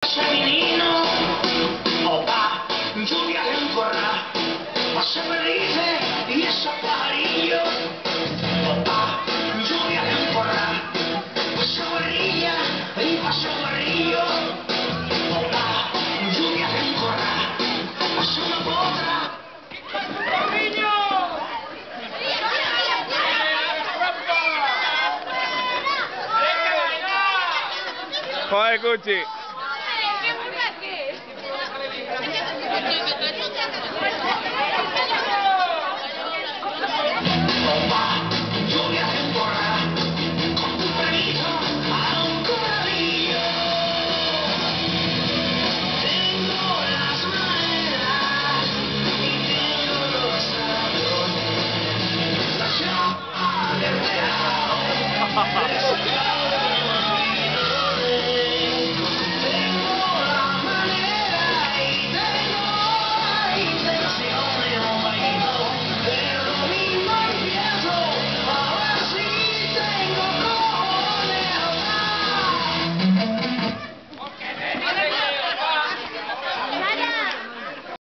passa menino, opa, lluvia en corral, passa Felice y ese pajarillo, opa, lluvia en corral, passa guarrilla y passa guarrillo, opa, lluvia en corral, passa una potra. Joder, Cuchi.